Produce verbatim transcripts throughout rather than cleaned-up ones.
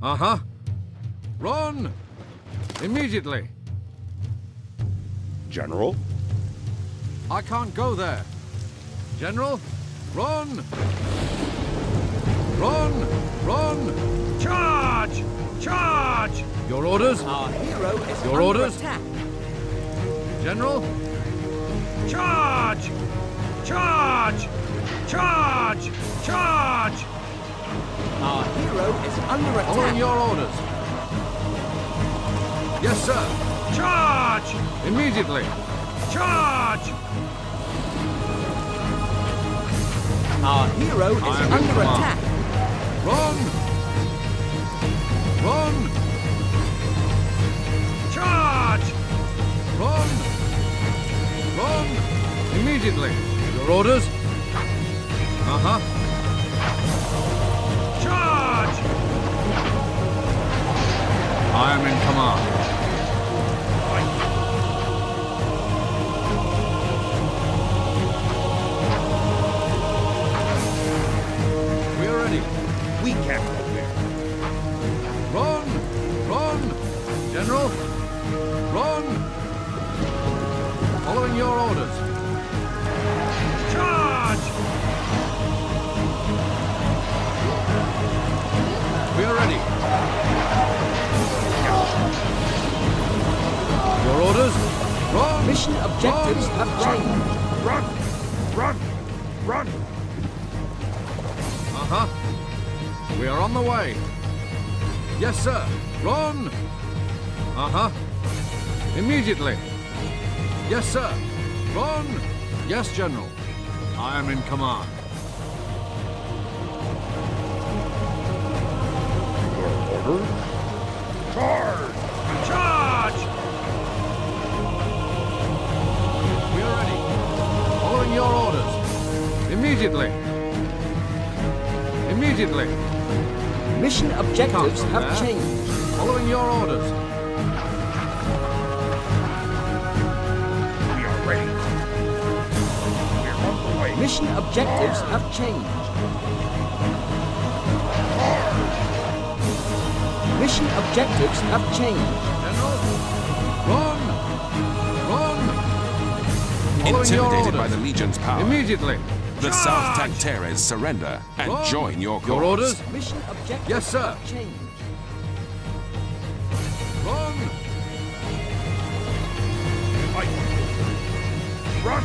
Uh-huh. Run! Immediately. General? I can't go there. General, run! Run! Run! Charge! Charge! Your orders? Our hero is Your under orders? attack. General? Charge! Charge! Charge! Charge! Our hero is under Following attack. your orders. Yes, sir. Charge! Immediately. Charge! Our hero is I am in under command. attack. Run! Run! Charge! Run! Run! Immediately. Your orders? Uh-huh. Charge! I am in command. We are ready. We can't go there. Run! Run! General! Run! Following your orders. Charge! We are ready. Your orders? Run! Mission objectives Run! have changed. Run! Run! Run! Uh-huh. We are on the way. Yes, sir. Run! Uh-huh. Immediately. Yes, sir. Run! Yes, General. I am in command. Your orders? Charge! Charge! We are ready. Following your orders. Immediately. Immediately. Mission objectives Can't go have there. changed. Following your orders. We are ready. We're on the way. Mission objectives have changed. Mission objectives have changed. General, run! Run! Following your Intimidated orders. by the Legion's power, Immediately. the South Tacteres surrender and Run. join your cause. Your orders? Mission objectives Yes, sir. have changed. Run! Fight. Run!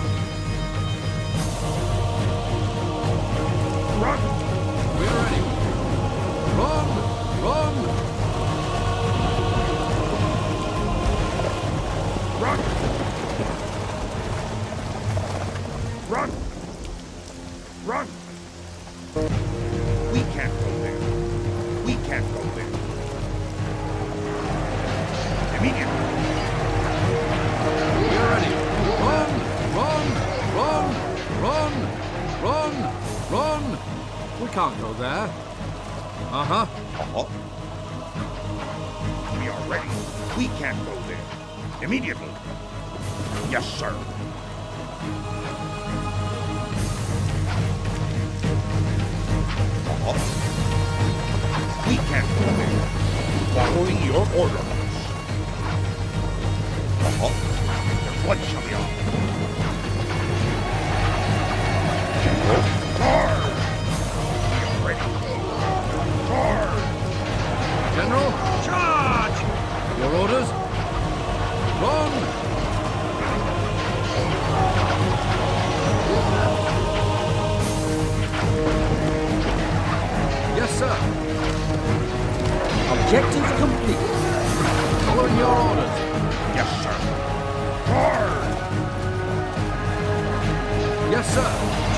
Run! We're ready. Run! Run! Run! Run! Run! We can't go there. We can't go there. Immediately. We're ready. Run! Run! Run! Run! Run! Run! We can't go there. Uh-huh. Uh-huh. We are ready. We can't go there. Immediately. Yes, sir. Uh-huh. We can't go there. Following your orders. Uh-huh. Your blood shall be on. General, charge! We are ready. Charge! General, Charge! your orders? Run! Yes, sir. Objective complete. Following your orders. Yes, sir. Charge! Yes, sir.